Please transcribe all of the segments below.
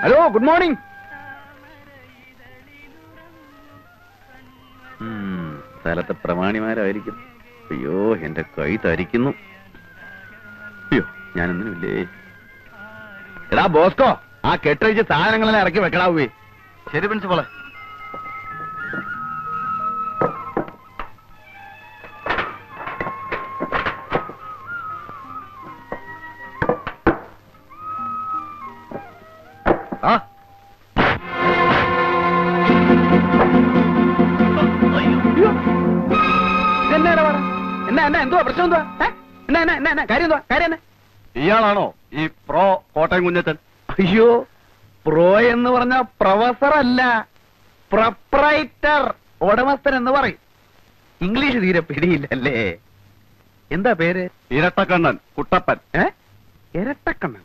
Hello, good morning. സ്ഥലത്തെ പ്രമാണിമാരായിരിക്കും. അയ്യോ, എന്റെ കൈ തരിക്കുന്നു. അയ്യോ, ഞാനൊന്നുമില്ലേ. എടാ ബോസ്കോ, ആ കെട്ടഴിച്ച് സാധനങ്ങളെല്ലാം ഇറക്കി വെക്കടാവേ. ശരി പ്രിൻസിപ്പളെ. ആ എന്തുവാ പ്രശ്നം? എന്തുവാ കാര്യം? ഇയാളാണോ ഈ പ്രോ കോട്ടയം കുഞ്ഞച്ചൻ? അയ്യോ, പ്രോ എന്ന് പറഞ്ഞ പ്രൊഫസർ അല്ല, പ്രൊപ്രൈറ്റർ, ഉടമസ്ഥൻ എന്ന് പറയും. ഇംഗ്ലീഷ് തീരെ പിടിയില്ലല്ലേ. എന്താ പേര്? ഇരട്ടക്കണ്ണൻ കുട്ടപ്പൻ. ഇരട്ടക്കണ്ണൻ.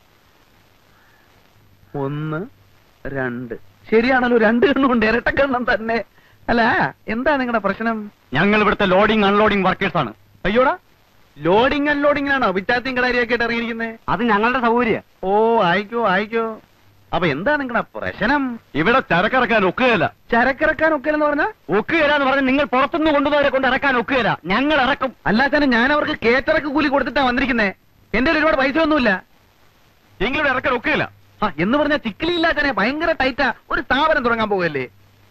1 2 ശരിയാണല്ലോ, 2 കണ്ണുണ്ട്. ഇരട്ടക്കണ്ണൻ തന്നെ. അല്ല, എന്താ നിങ്ങളുടെ പ്രശ്നം? ഞങ്ങൾ ഇവിടുത്തെ ലോഡിംഗ് അൺലോഡിംഗ് വർക്കേഴ്സ് ആണ്. അയ്യോടാ, ലോഡിംഗ് അൺലോഡിംഗിലാണോ വിറ്റാത്തിയും കടാരിയൊക്കെ ആയിട്ട് ഇറങ്ങിയിരിക്കുന്നത്? അത് ഞങ്ങളുടെ സൗകര്യം. ഓ, ആയിക്കോ. അപ്പൊ എന്താ നിങ്ങളുടെ പ്രശ്നം? ഇവിടെ ചരക്കിറക്കാൻ ഒക്കുകയില്ല. ചരക്കിറക്കാൻ ഒക്കില്ലെന്ന് പറഞ്ഞാ? ഒക്കുകയില്ല എന്ന് പറഞ്ഞാൽ നിങ്ങൾ പുറത്തുനിന്ന് കൊണ്ടുവന്നവരെ കൊണ്ട് ഇറക്കാൻ ഒക്കുകയില്ല. ഞങ്ങൾ ഇറക്കും. അല്ലാതെ ഞാൻ അവർക്ക് കേറ്ററക്ക് കൂലി കൊടുത്തിട്ടാ വന്നിരിക്കുന്നേ. എന്റെ ഒരുപാട് പൈസ ഒന്നുമില്ല. എങ്കിലും ഇറക്കാൻ ഒക്കുകയില്ല. എന്ന് പറഞ്ഞാൽ ചിക്കിലില്ലാത്തനെ ഭയങ്കര ടൈറ്റാ. ഒരു സ്ഥാപനം തുടങ്ങാൻ പോകല്ലേ.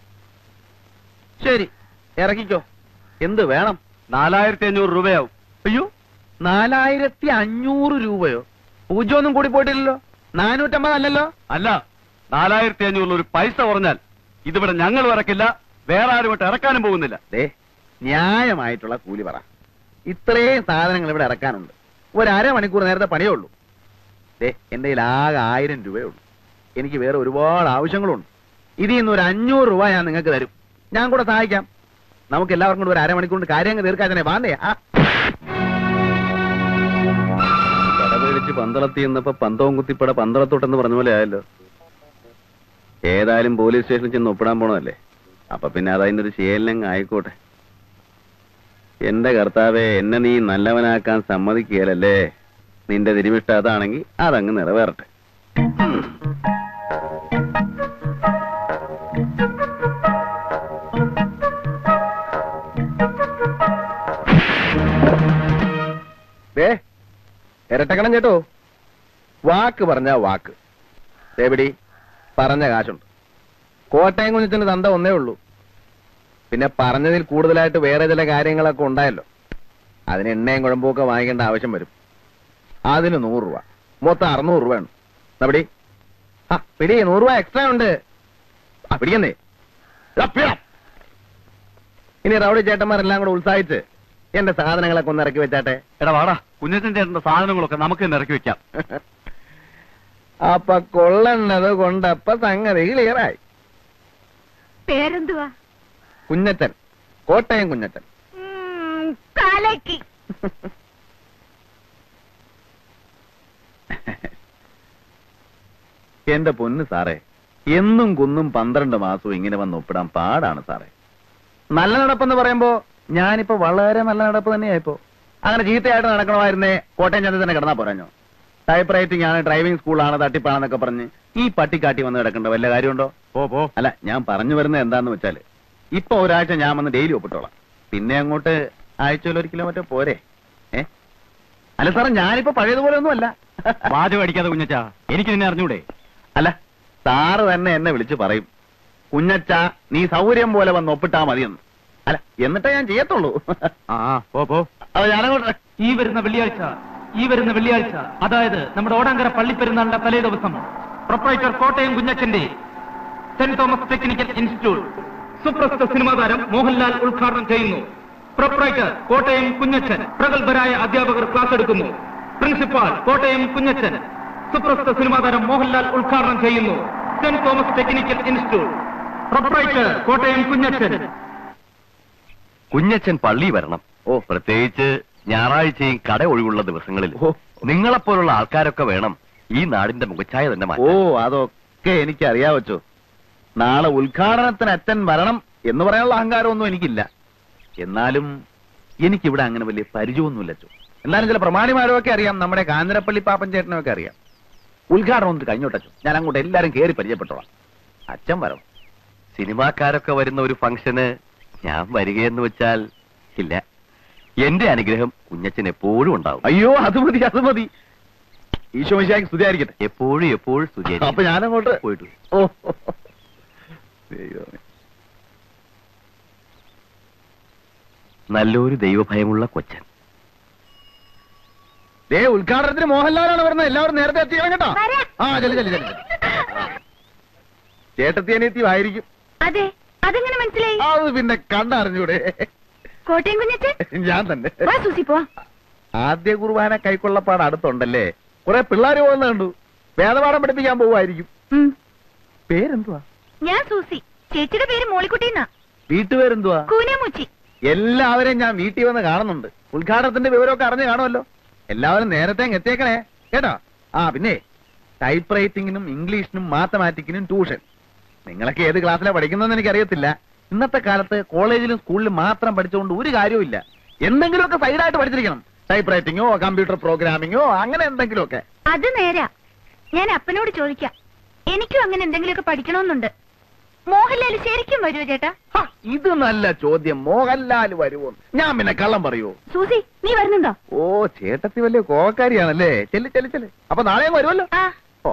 ശരി, ഇറക്കിക്കോ. എന്ത് വേണം? 4500 രൂപയാവും. അയ്യോ, 4500 രൂപയോ? പൂജ്യമൊന്നും കൂടി പോയിട്ടില്ലല്ലോ. 450 അല്ലല്ലോ? അല്ല, 4500 ഒരു പൈസ കുറഞ്ഞാൽ ഇതിവിടെ ഞങ്ങൾ ഇറക്കില്ല, വേറെ ആരുമായിട്ട് ഇറക്കാനും പോകുന്നില്ല. ന്യായമായിട്ടുള്ള കൂലി പറ. ഇത്രയും സാധനങ്ങൾ ഇവിടെ ഇറക്കാനുണ്ട്. ഒരു അരമണിക്കൂർ നേരത്തെ പണിയേ ഉള്ളൂ. എന്റെ കയ്യിൽ ആകെ 1000 രൂപയേ ഉള്ളൂ. എനിക്ക് വേറെ ഒരുപാട് ആവശ്യങ്ങളുണ്ട്. ഇതിൽ നിന്ന് ഒരു 500 രൂപ ഞാൻ നിങ്ങൾക്ക് തരും. ഞാൻ കൂടെ സഹായിക്കാം. നമുക്ക് എല്ലാവർക്കും കൂടെ ഒരു അരമണിക്കൂറിന്റെ കാര്യങ്ങൾ തീർക്കാൻ വാണ്ടേ? കടപേടിച്ച് പന്തളത്തി എന്നപ്പോ പന്തവും കുത്തിപ്പട പന്തളത്തോട്ടെന്ന് പറഞ്ഞ പോലെ ആയല്ലോ. ഏതായാലും പോലീസ് സ്റ്റേഷനിൽ ചെന്ന് ഒപ്പിടാൻ പോണതല്ലേ. അപ്പൊ പിന്നെ അതതിന്റെ ഒരു ശീലങ്ങ് ആയിക്കോട്ടെ. എന്റെ കർത്താവെ, എന്നെ നീ നല്ലവനാക്കാൻ സമ്മതിക്കുകയല്ലേ. നിന്റെ തിരുമിഷ്ട അതാണെങ്കിൽ അതങ്ങ് നിറവേറട്ടെ. ഇരട്ടക്കണം ചേട്ടോ. വാക്ക് പറഞ്ഞ വാക്ക്. എവിടെ പറഞ്ഞ കാശുണ്ട്. കോട്ടയം കുഞ്ഞിന് തന്ത ഒന്നേ ഉള്ളൂ. പിന്നെ പറഞ്ഞതിൽ കൂടുതലായിട്ട് വേറെ ചില കാര്യങ്ങളൊക്കെ ഉണ്ടായല്ലോ. അതിന് എണ്ണയും കുഴമ്പൊക്കെ വാങ്ങിക്കേണ്ട ആവശ്യം വരും. അതിന് 100 രൂപ, മൊത്തം 600 രൂപ ഉണ്ട്. പിടി. പിടി, 100 രൂപ എക്സ്ട്രാ ഉണ്ട്. പിടിക്കുന്നേ. ഇനി റൗഡി ചേട്ടന്മാരെല്ലാം കൂടെ ഉത്സാഹിച്ച് എന്റെ സാധനങ്ങളൊക്കെ ഒന്ന് ഇറക്കി വെച്ചാട്ടെ. എടാ വാടാ, കുഞ്ഞച്ചൻ ചേട്ടന്റെ സാധനങ്ങളൊക്കെ നമുക്ക് തന്നെ ഇറക്കി വെക്കാം. അപ്പൊ കൊള്ളണത് കൊണ്ടപ്പ സംഗതി ക്ലിയറായി. പേരെന്തുവാ? കുഞ്ഞച്ചൻ, കോട്ടയം കുഞ്ഞച്ചൻ. എന്റെ പൊന്ന് സാറേ, എന്നും കുന്നും 12 മാസവും ഇങ്ങനെ വന്ന് ഒപ്പിടാൻ പാടാണ് സാറേ. നല്ല നടപ്പെന്ന് പറയുമ്പോ ഞാനിപ്പോ വളരെ നല്ല നടപ്പ് തന്നെയായിപ്പോ. അങ്ങനെ ചീത്തയായിട്ട് നടക്കണമായിരുന്നേ കോട്ടയം ചന്ത തന്നെ കിടന്നാ പോരാഞ്ഞോ. ടൈപ്പ് റൈറ്റിംഗ് ആണ്, ഡ്രൈവിംഗ് സ്കൂളാണ്, തട്ടിപ്പാണെന്നൊക്കെ പറഞ്ഞ് ഈ പട്ടിക്കാട്ടി വന്ന് കിടക്കേണ്ട വല്ല കാര്യമുണ്ടോ? അല്ല, ഞാൻ പറഞ്ഞു വരുന്നത് എന്താന്ന് വെച്ചാല്, ഇപ്പൊ ഒരാഴ്ച ഞാൻ വന്ന് ഡെയിലി ഒപ്പിട്ടോളാം. പിന്നെ അങ്ങോട്ട് ആഴ്ചയിൽ 1 കിലോമീറ്റർ പോരെ. അല്ല സാറേ, ഞാനിപ്പോ പഴയതുപോലെ ഒന്നും അല്ല. വാചകം അടിക്കാതെ കുഞ്ഞച്ചാ, എനിക്ക് നിന്നെ അറിഞ്ഞൂടെ? അല്ല, സാറ് തന്നെ എന്നെ വിളിച്ചു പറയും, കുഞ്ഞച്ചാ നീ സൗകര്യം പോലെ വന്ന് ഒപ്പിട്ടാ മതിയെന്ന്. അല്ല, എന്നിട്ടേ ഞാൻ ചെയ്യത്തുള്ളൂ. അത് ഞാനങ്ങോട്ടെ. ഈ വരുന്ന വെള്ളിയാഴ്ച, അതായത് നമ്മുടെ ഓടാങ്കര പള്ളിപ്പെരുന്നാളിന്റെ തലേ ദിവസം, പ്രൊപ്പറേറ്റർ കോട്ടയം കുഞ്ഞച്ചന്റെ സെന്റ് തോമസ് ടെക്നിക്കൽ ഇൻസ്റ്റിറ്റ്യൂട്ട് സുപ്രസിദ്ധ സിനിമാ താരം മോഹൻലാൽ ഉദ്ഘാടനം ചെയ്യുന്നു. പ്രൊപ്പറേറ്റർ കോട്ടയം കുഞ്ഞച്ചൻ, പ്രഗത്ഭരായ അധ്യാപകർ ക്ലാസ് എടുക്കുന്നു. പ്രിൻസിപ്പാൾ കോട്ടയം കുഞ്ഞച്ചൻ, സുപ്രസിദ്ധ സിനിമാ താരം മോഹൻലാൽ ഉദ്ഘാടനം ചെയ്യുന്നു. Saint Thomas technical institute. Proprietor Kottayam Kunjachan. Kunjachan പള്ളി വരണം. പ്രത്യേകിച്ച് ഞായറാഴ്ചയും കട ഒഴിവുള്ള ദിവസങ്ങളിൽ നിങ്ങളെപ്പോലുള്ള ആൾക്കാരൊക്കെ വേണം ഈ നാടിന്റെ മുഖച്ഛായ തന്നെ മാറ്റാൻ. അതൊക്കെ എനിക്ക് അറിയാവച്ചോ. നാളെ ഉദ്ഘാടനത്തിന് അച്ഛൻ വരണം എന്ന് പറയാനുള്ള അഹങ്കാരമൊന്നും എനിക്കില്ല. എന്നാലും എനിക്കിവിടെ അങ്ങനെ വലിയ പരിചയമൊന്നുമില്ലച്ചോ. എന്നാലും ചില പ്രമാണിമാരൊക്കെ അറിയാം, നമ്മുടെ കാഞ്ഞിരപ്പള്ളി പാപ്പൻ ചേട്ടനൊക്കെ അറിയാം. ഉദ്ഘാടനം ഒന്ന് കഴിഞ്ഞോട്ടു, ഞാൻ അങ്ങോട്ട് എല്ലാരും കയറി പരിചയപ്പെട്ടോളാം. അച്ഛൻ വരണം. സിനിമാക്കാരൊക്കെ വരുന്ന ഒരു ഫംഗ്ഷന് ഞാൻ വരികയെന്ന് വെച്ചാൽ ഇല്ല. എന്റെ അനുഗ്രഹം കുഞ്ഞച്ചൻ എപ്പോഴും ഉണ്ടാവും. അയ്യോ അത് മതി, അത് മതി. ഈശോ മിശിഹായ്ക്ക് സ്തുതിയായിരിക്കട്ടെ. എപ്പോഴും സ്തുതി. അപ്പൊ ഞാനങ്ങോട്ട് പോയിട്ട് ഓ നല്ലൊരു ദൈവഭയമുള്ള കൊച്ചൻ. ഉദ്ഘാടനത്തിന് മോഹൻലാലാണ് വരുന്നത്. എല്ലാവരും നേരത്തെ എത്തിക്കണം കേട്ടോ. ആ ചെല്ലു ചെല്ലു ചെല്ലു. ചേട്ടത്തി അനിയത്തിയും ആയിരിക്കും. അതെ, അതെങ്ങനെ മനസ്സിലായി? അത് പിന്നെ കണ്ടറിഞ്ഞൂടെ? കോട്ടയം കുഞ്ഞച്ചൻ ഞാൻ തന്നെ. ആദ്യ കുർബാന കൈക്കൊള്ളപ്പാട് അടുത്തുണ്ടല്ലേ, കുറെ പിള്ളേര് പോകുന്ന കണ്ടു. വേദപാഠം പഠിപ്പിക്കാൻ പോവായിരിക്കും. പേരെന്തുവാ? ഞാൻ സൂസി. ചേച്ചിയുടെ പേര് മോളിക്കുട്ടിന്നാ. വീട്ടുപേരെന്തുവാ? കൂനമുച്ചി. എല്ലാവരെയും ഞാൻ വീട്ടിൽ വന്ന് കാണുന്നുണ്ട്. ഉദ്ഘാടനത്തിന്റെ വിവരമൊക്കെ അറിഞ്ഞു കാണുമല്ലോ. എല്ലാവരും നേരത്തെ എത്തിയേക്കണേ കേട്ടോ. ആ പിന്നെ ടൈപ്പ് റൈറ്റിങ്ങിനും ഇംഗ്ലീഷിനും മാത്തമാറ്റിക്കിനും ട്യൂഷൻ. നിങ്ങളൊക്കെ ഏത് ക്ലാസ്സിലാണ് പഠിക്കുന്നതെന്ന് എനിക്കറിയത്തില്ല. ഇന്നത്തെ കാലത്ത് കോളേജിലും സ്കൂളിലും മാത്രം പഠിച്ചുകൊണ്ട് ഒരു കാര്യവുമില്ല. എന്തെങ്കിലുമൊക്കെ സൈഡായിട്ട് പഠിച്ചിരിക്കണം. ടൈപ്പ് റൈറ്റിങ്ങോ കമ്പ്യൂട്ടർ പ്രോഗ്രാമിങ്ങോ അങ്ങനെ എന്തെങ്കിലുമൊക്കെ. അത് നേരാ. ഞാൻ അപ്പനോട് ചോദിക്കാം. എനിക്കും അങ്ങനെ എന്തെങ്കിലുമൊക്കെ പഠിക്കണമെന്നുണ്ട്. മോഹൻലാൽ ശരിക്കും വരുമോ ചേട്ടാ? ഇത് നല്ല ചോദ്യം. മോഹൻലാൽ വരുമോ? ഞാൻ പിന്നെ കള്ളം പറയൂ? സൂസി, നീ വരുന്നുണ്ടോ? ഓ, ചേട്ടത്തി വലിയ കോവക്കാരിയാണല്ലേ. ചെല്ലു ചെല്ലു ചെല്ലു. അപ്പൊ നാളെ വരുമല്ലോ. ഓ,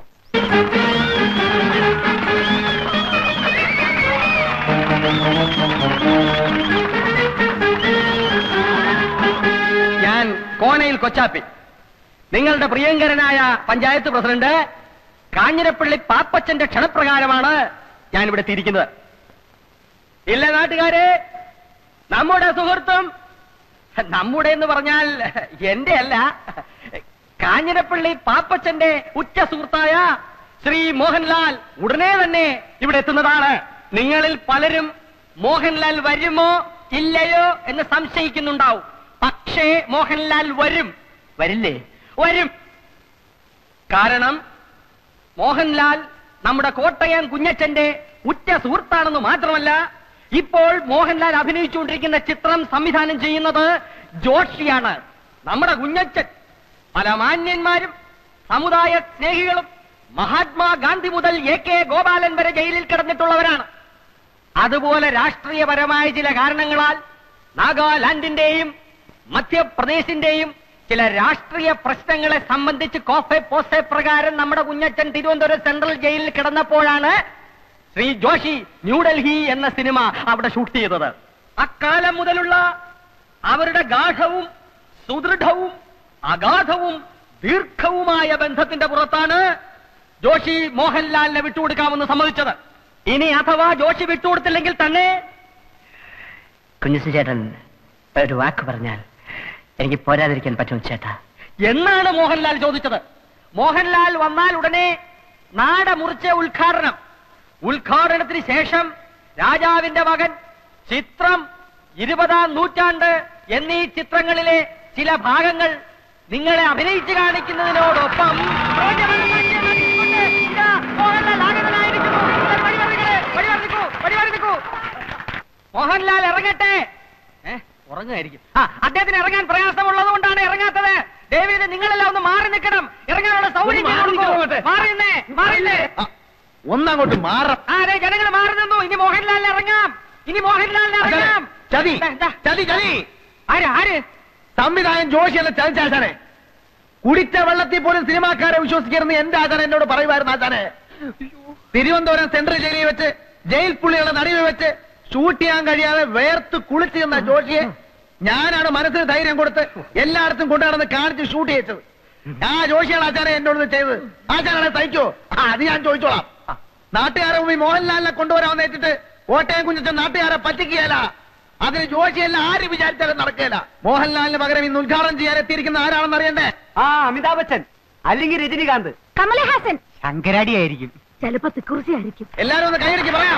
ഞാൻ കോനയിൽ കൊച്ചാപ്പി, നിങ്ങളുടെ പ്രിയങ്കരനായ പഞ്ചായത്ത് പ്രസിഡന്റ് കാഞ്ഞിരപ്പള്ളി പാപ്പച്ചന്റെ ക്ഷണപ്രകാരമാണ് ഞാൻ ഇവിടെ എത്തിയിരിക്കുന്നത്. ഇല്ല നാട്ടുകാരെ, നമ്മുടെ സുഹൃത്തും, നമ്മുടെ എന്ന് പറഞ്ഞാൽ എന്റെ അല്ല, കാഞ്ഞിരപ്പള്ളി പാപ്പച്ചന്റെ ഉറ്റ സുഹൃത്തായ ശ്രീ മോഹൻലാൽ ഉടനെ തന്നെ ഇവിടെ എത്തുന്നതാണ്. നിങ്ങളിൽ പലരും മോഹൻലാൽ വരുമോ ഇല്ലയോ എന്ന് സംശയിക്കുന്നുണ്ടാവും. പക്ഷേ മോഹൻലാൽ വരും. വരില്ലേ? വരും. കാരണം മോഹൻലാൽ നമ്മുടെ കോട്ടയം കുഞ്ഞച്ചന്റെ ഉറ്റ സുഹൃത്താണെന്ന് മാത്രമല്ല, ഇപ്പോൾ മോഹൻലാൽ അഭിനയിച്ചുകൊണ്ടിരിക്കുന്ന ചിത്രം സംവിധാനം ചെയ്യുന്നത് ജോഷിയാണ്. നമ്മുടെ കുഞ്ഞച്ചൻ പല മാന്യന്മാരും സമുദായ സ്നേഹികളും മഹാത്മാഗാന്ധി മുതൽ AK ഗോപാലൻ വരെ ജയിലിൽ കിടന്നിട്ടുള്ളവരാണ്. അതുപോലെ രാഷ്ട്രീയപരമായ ചില കാരണങ്ങളാൽ നാഗാലാൻഡിന്റെയും മധ്യപ്രദേശിന്റെയും ചില രാഷ്ട്രീയ പ്രശ്നങ്ങളെ സംബന്ധിച്ച് കോഫെ പോസെ പ്രകാരം നമ്മുടെ കുഞ്ഞച്ചൻ തിരുവനന്തപുരം സെൻട്രൽ ജയിലിൽ കിടന്നപ്പോഴാണ് ശ്രീ ജോഷി ന്യൂഡൽഹി എന്ന സിനിമ അവിടെ ഷൂട്ട് ചെയ്തത്. അക്കാലം മുതലുള്ള അവരുടെ ഗാഢവും സുദൃഢവും അഗാധവും ദീർഘവുമായ ബന്ധത്തിന്റെ പുറത്താണ് ജോഷി മോഹൻലാലിനെ വിട്ടുകൊടുക്കാമെന്ന് സമ്മതിച്ചത്. ഇനി അഥവാ ജോഷി വിട്ടുകൊടുത്തില്ലെങ്കിൽ തന്നെ കുഞ്ഞുസി ചേട്ടൻ ഒരു വാക്ക് പറഞ്ഞാൽ എനിക്ക് പോരാതിരിക്കാൻ പറ്റും ചേട്ടാ എന്നാണ് മോഹൻലാൽ ചോദിച്ചത്. മോഹൻലാൽ വന്നാൽ ഉടനെ നാട മുറിച്ച ഉദ്ഘാടനത്തിന് ശേഷം രാജാവിന്റെ മകൻ, ചിത്രം, 20-ാം നൂറ്റാണ്ട് എന്നീ ചിത്രങ്ങളിലെ ചില ഭാഗങ്ങൾ നിങ്ങളെ അഭിനയിച്ചു കാണിക്കുന്നതിനോടൊപ്പം മോഹൻലാൽ ഇറങ്ങട്ടെ. ഉറങ്ങുമായിരിക്കും. അദ്ദേഹത്തിന് ഇറങ്ങാൻ പ്രയാസമുള്ളത് കൊണ്ടാണ് ഇറങ്ങാത്തത്. ദേവീത് നിങ്ങളെല്ലാം ഒന്ന് മാറി നിൽക്കണം. ഇറങ്ങാനുള്ള സൗകര്യം മാറിന്നേ. ഒന്നങ്ങോട്ട് മാറാം. അതെ, ജനങ്ങൾ മാറി നിന്നു. ഇനി മോഹൻലാലിന് ഇറങ്ങാം. ചതി ചതി ചതി. ആര്? സംവിധായകൻ ജോഷിയല്ല ചതിച്ചാശാനെ. കുടിച്ച വെള്ളത്തിൽ പോലും സിനിമാക്കാരെ വിശ്വസിക്കരുന്ന് എന്റെ ആചാരം എന്നോട് പറയുമായിരുന്നു. ആചാനെ, തിരുവനന്തപുരം സെൻട്രൽ ജയിലിൽ വെച്ച് ജയിൽ പുള്ളികളെ നടുവിൽ വെച്ച് ഷൂട്ട് ചെയ്യാൻ കഴിയാതെ വേർത്ത് കുളിച്ചു നിന്ന ജോഷിയെ ഞാനാണ് മനസ്സിന് ധൈര്യം കൊടുത്ത് എല്ലായിടത്തും കൊണ്ടുനടന്ന് കാണിച്ച് ഷൂട്ട് ചെയ്യിച്ചത്. ആ ജോഷിയാണ് ആചാരം എന്നോട് ചെയ്തത്. ആചാരാണെ സഹിക്കോ? അത് ഞാൻ ചോദിച്ചോളാം. നാട്ടുകാരെ മുമ്പിൽ മോഹൻലാലിനെ കൊണ്ടുവരാമെന്ന് വെച്ചിട്ട് കോട്ടയം കുഞ്ഞച്ചൻ നാട്ടുകാരെ പറ്റിക്കുകയല്ല. അതിന് ജോഷിയല്ല ആര് വിചാരിച്ചാലും നടക്കുകയില്ല. മോഹൻലാലിന് പകരം ഇന്ന് ഉദ്ഘാടനം ചെയ്യാൻ എത്തിയിരിക്കുന്ന ആരാണെന്ന് അറിയണ്ടേ? അമിതാഭ് ബച്ചൻ, അല്ലെങ്കിൽ രജനികാന്ത്, കമലഹാസൻ, ശങ്കരാടി ആയിരിക്കും, ചിലപ്പോ തിക്കുറിശി ആയിരിക്കും. എല്ലാരും ഒന്ന് കൈയടിക്ക് പറയാം.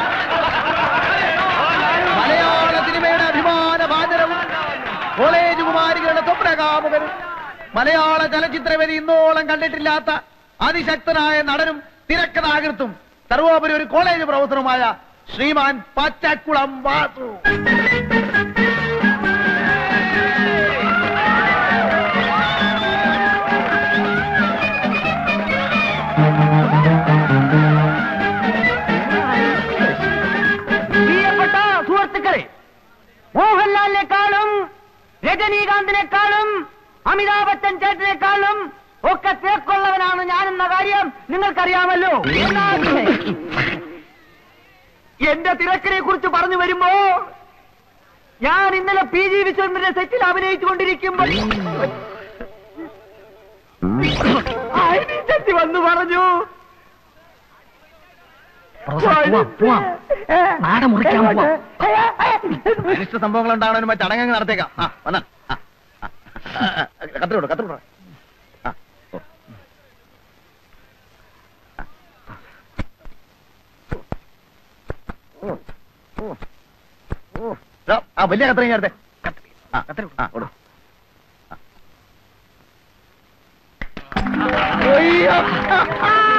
മലയാള സിനിമയുടെ അഭിമാന ഭാജനവും കോളേജ് കുമാരികളുടെ സ്വപ്നകാമുകനും മലയാള ചലച്ചിത്രവേദി ഇന്നോളം കണ്ടിട്ടില്ലാത്ത അതിശക്തനായ നടനും തിരക്കഥാകൃത്തും സർവോപരി ഒരു കോളേജ് പ്രൊഫസറുമായ ശ്രീമാൻ പച്ചക്കുളം വാസു. ഒക്കെ തേക്കുള്ളവനാണ് ഞാനെന്ന കാര്യം നിങ്ങൾക്കറിയാമല്ലോ. എന്റെ തിരക്കിനെ കുറിച്ച് പറഞ്ഞു വരുമ്പോ ഞാൻ ഇന്നലെ പി ജി വിശ്വനാഥന്റെ സെറ്റിൽ അഭിനയിച്ചുകൊണ്ടിരിക്കുമ്പോൾ ചെത്തി വന്നു പറഞ്ഞു നാട മുറിക്കാൻ പോവാം. അനിഷ്ട സംഭവങ്ങൾ ഉണ്ടാകണ ചടങ്ങ് നടത്തേക്കാം. വന്നാ കത്തിരോട് കത്തിരോട് വലിയ കത്രയും ചേർത്തെ അയ്യോ